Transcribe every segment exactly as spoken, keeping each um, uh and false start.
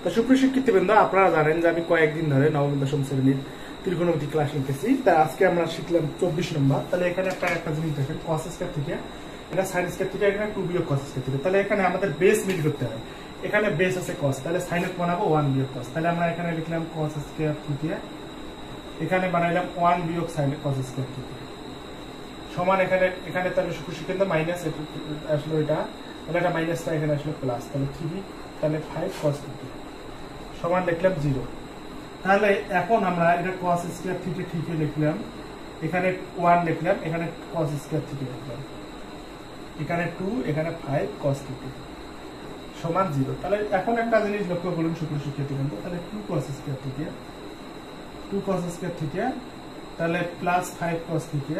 তো সুপ্রিয় শিক্ষার্থীবৃন্দ, আপনারা জানেন যে আমি কয়েকদিন ধরে নবম দশম শ্রেণীর ত্রিকোণমিতি ক্লাস নিতেছি। তা আজকে আমরা শিখলাম চব্বিশ নম্বর। তাহলে এখানে একটা একটা জিনিস দেখেন, কস স্কয়ার থেকে এটা সাইন স্কয়ার থেকে এখানে টু বিয়োগ কস স্কয়ার থেকে। তাহলে এখানে আমাদের বেস মিল করতে হয়। এখানে বেস আছে কস, তাহলে সাইন এর বানাবো ওয়ান বিয়োগ কস। তাহলে আমরা এখানে লিখলাম কস স্কয়ার থেকে, এখানে বানাইলাম ওয়ান বিয়োগ সাইন কস স্কয়ার থেকে সমান এখানে এখানে তাহলে সুপ্রিয় শিক্ষার্থী মাইনাস আসলো এটা, তাহলে এটা মাইনাসটা এখানে আসলো প্লাস, তাহলে থ্রি, তাহলে ফাইভ কস থিটা সমান লিখলাম জিরো। তাহলে এখন আমরা এটা কস স্কয়ার থিটা ঠিকই লিখলাম, এখানে ওয়ান লিখলাম, এখানে কস স্কয়ার থিটা লিখলাম, এখানে টু, এখানে ফাইভ কস থিটা সমান জিরো। তাহলে এখন একটা জিনিস লক্ষ্য করুন সুপ্রিয় শিক্ষার্থী বন্ধু, তাহলে two cos square theta two cos square theta তাহলে প্লাস ফাইভ কস থিটা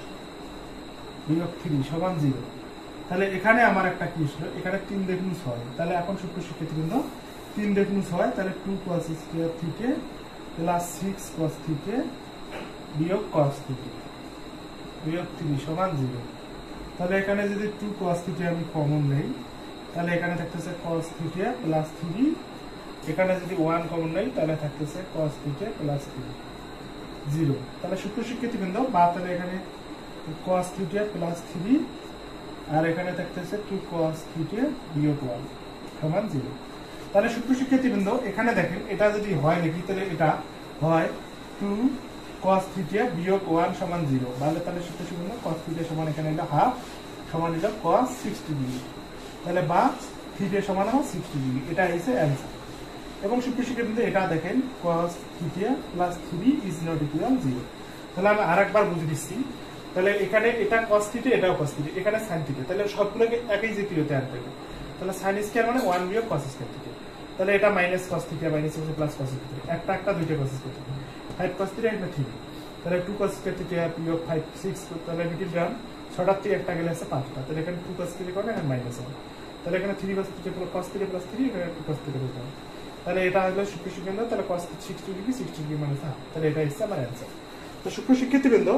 বিয়োগ থ্রি সমান জিরো। তাহলে এখানে আমার একটা কি ছিল, এখানে তিন দেখুন ছয়। তাহলে এখন সুপ্রিয় শিক্ষার্থীবৃন্দ তিন দেখুন ছয়, তাহলে two cos square theta plus six cos theta বিয়োগ কস থিটা বিয়োগ থ্রি সমান জিরো। তাহলে এখানে যদি টু কস থিটা আমি কমন নেই, তাহলে এখানে থাকতেছে কস থিটা প্লাস থ্রি, এখানে যদি ওয়ান কমন নেই তাহলে থাকতেছে cos theta plus three zero. তাহলে সুপ্রিয় শিক্ষার্থীবৃন্দ বা তাহলে এখানে cos থিটা প্লাস থ্রি আর এখানে থাকতেছে টু cos থিটা বিয়োগ ওয়ান সমান জিরো। তাহলে সুপ্রিয় শিক্ষার্থীবৃন্দ এখানে দেখেন, এটা যদি হয় নাকি, তাহলে এটা হয় টু cos থিটা বিয়োগ ওয়ান সমান জিরো। তাহলে তাহলে সুপ্রিয় শিক্ষার্থীবৃন্দ cos থিটা সমান এখানে হলো হাফ সমান হলো cos সিক্সটি ডিগ্রি, তাহলে বা থিটা সমান হবে সিক্সটি ডিগ্রি, এটা হচ্ছে অ্যান্সার। এবং সুপ্রিয় শিক্ষার্থীবৃন্দ এটা দেখেন cos theta plus three is not equal zero. তাহলে আমি আরেকবার বুঝে দিচ্ছি, তাহলে এখানে এটা cos থিটা, এটাও cos থিটা, এখানে sin থিটা, তাহলে সবগুলোকে একই জাতীয়তে আনতে হবে। তাহলে sin স্কয়ার মানে ওয়ান বিয়োগ cos স্কয়ার থিটা, তাহলে এটা minus cos theta minus plus cos theta, একটা একটা দুইটা cos square theta, five cos theta একটা থ্রি, তাহলে টু cos স্কয়ার থিটা বিয়োগ ফাইভ সিক্স, তাহলে মিডিল টার্ম ছটার থেকে একটা গেলে আছে পাঁচটা, তাহলে এখানে টু cos থিটা করে এখানে মাইনাস হবে, তাহলে এখানে three cos theta cos theta plus three, এখানে টু cos থিটা করতে হবে। তাহলে এটা হলো সুপ্রিয় শিক্ষার্থীবৃন্দ, তাহলে cos sixty degree sixty degree minus half, তাহলে এটা হচ্ছে আমার অ্যান্সার। তো সুপ্রিয় শিক্ষার্থীবৃন্দ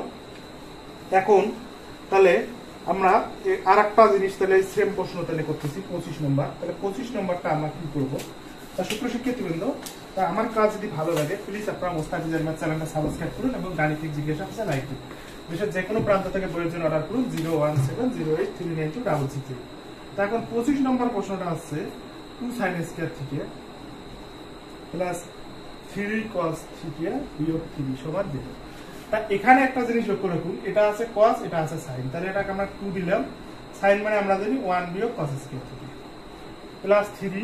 এখন তাহলে আমরা আর একটা জিনিস তাহলে সেম প্রশ্ন তাহলে করতেছি পঁচিশ নম্বর। তাহলে পঁচিশ নম্বরটা আমরা কি করবো, তা সুপ্রিয় শিক্ষার্থীবৃন্দ তা আমার কাজ যদি ভালো লাগে প্লিজ আপনারা মোস্তাফিজের ম্যাথ চ্যানেলটা সাবস্ক্রাইব করুন এবং গাণিতিক জিজ্ঞাসা আছে লাইক দিন। দেশের যে কোনো প্রান্ত থেকে বইয়ের জন্য অর্ডার করুন zero one seven zero eight three nine two double six eight. তা এখন পঁচিশ নম্বর প্রশ্নটা হচ্ছে two sine square theta plus three cos theta বিয়োগ থ্রি সমান জিরো। তা এখানে একটা জিনিস লক্ষ্য রাখুন, এটা আছে cos, এটা আছে sin, তাহলে এটাকে আমরা টু দিলাম, sin মানে আমরা জানি ওয়ান বিয়োগ cos square theta plus three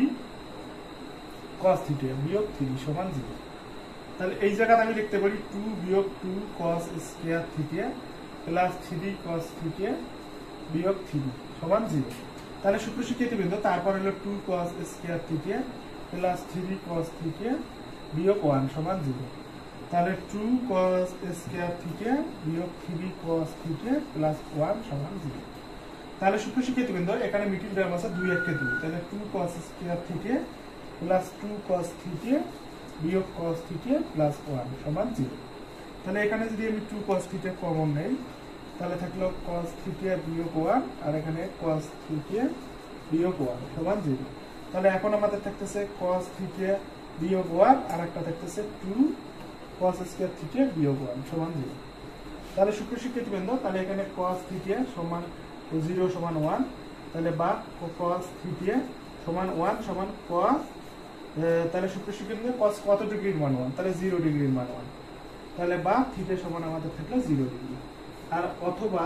cos theta বিয়োগ থ্রি সমান জিরো। তাহলে এই জায়গাতে আমি লিখতে পারি টু বিয়োগ two cos square theta plus three cos theta বিয়োগ থ্রি সমান জিরো। তাহলে সুপ্রিয় শিক্ষার্থীবৃন্দ তারপর হলো two cos square theta plus three cos theta বিয়োগ ওয়ান সমান জিরো। তাহলে টু cos স্কয়ার থিটা বিয়োগ three cos theta plus one সমান জিরো। তাহলে সুপ্রিয় শিক্ষার্থীবৃন্দ এখানে মিডিল টার্ম আছে দুই একে দুই, তাহলে two cos square theta plus two cos theta বিয়োগ cos থিটা প্লাস ওয়ান সমান জিরো। তাহলে এখানে যদি আমি টু cos থিটা কমন নেই, তাহলে থাকলো cos থিটা বিয়োগ ওয়ান আর এখানে cos থিটা বিয়োগ ওয়ান সমান জিরো। তাহলে এখন আমাদের থাকতেছে cos থিটা বিয়োগ ওয়ান আর একটা থাকতেছে টু cos স্কয়ার থিটা বিয়োগ ওয়ান সমান জিরো। তাহলে সুপ্রিয় শিক্ষার্থীবৃন্দ তাহলে এখানে cos থিটা সমান জিরো সমান ওয়ান, তাহলে বা cos থিটা সমান ওয়ান সমান cos, তাহলে সুপ্রিয় শিক্ষার্থীবৃন্দ cos কত ডিগ্রির মান ওয়ান, তাহলে জিরো ডিগ্রির মান ওয়ান, তাহলে বা থিটা সমান আমাদের থাকলো জিরো ডিগ্রি। আর অথবা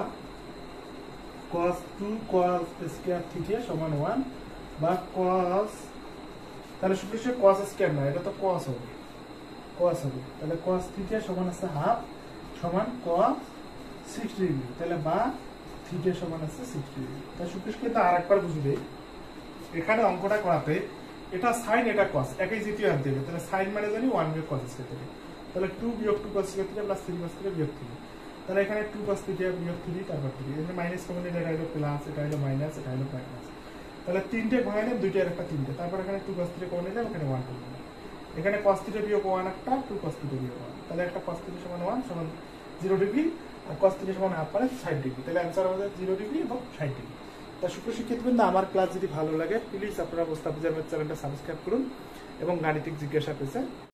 cos two cos square theta সমান ওয়ান বা cos, তাহলে সুপ্রিয় cos স্কয়ার না, এটা তো cos হবে cos হবে, তাহলে cos থিটা সমান আছে হাফ সমান cos সিক্সটি ডিগ্রি, তাহলে বা থিটা সমান আছে সিক্সটি ডিগ্রি। তাহলে সুপ্রিয় কিন্তু আরেকবার বুঝবে, এখানে অঙ্কটা করাতে এটা sin এটা cos একই জাতীয় আনতে হবে, তাহলে sin মানে জানি ওয়ান বিয়োগ cos স্কয়ার থিটা, তাহলে টু বিয়োগ two cos square theta plus three cos theta বিয়োগ থ্রি, তাহলে এখানে টু cos থিটা বিয়োগ থ্রি তারপর থ্রি, এখানে মাইনাস কমন এটা হলো প্লাস, এটা হলো মাইনাস, এটা হলো মাইনাস, তাহলে তিনটে ভাঙা নিলাম দুইটা আর একটা তিনটে, তারপর এখানে টু cos থিটা কমন নিলাম, এখানে ওয়ান কমন নিলাম, এখানে cos থিটা বিয়োগ ওয়ান একটা, টু cos থিটা বিয়োগ ওয়ান, তাহলে একটা cos থিটা সমান ওয়ান সমান জিরো ডিগ্রি আর cos থিটা সমান হাফ মানে ষাট ডিগ্রি, তাহলে অ্যান্সার হবে জিরো ডিগ্রি এবং ষাট ডিগ্রি। তা সুপ্রিয় শিক্ষার্থীবৃন্দ আমার ক্লাস যদি ভালো লাগে প্লিজ আপনারা মোস্তাফিজের ম্যাথ চ্যানেলটা সাবস্ক্রাইব করুন এবং গাণিতিক জিজ্ঞাসা পেয়েছে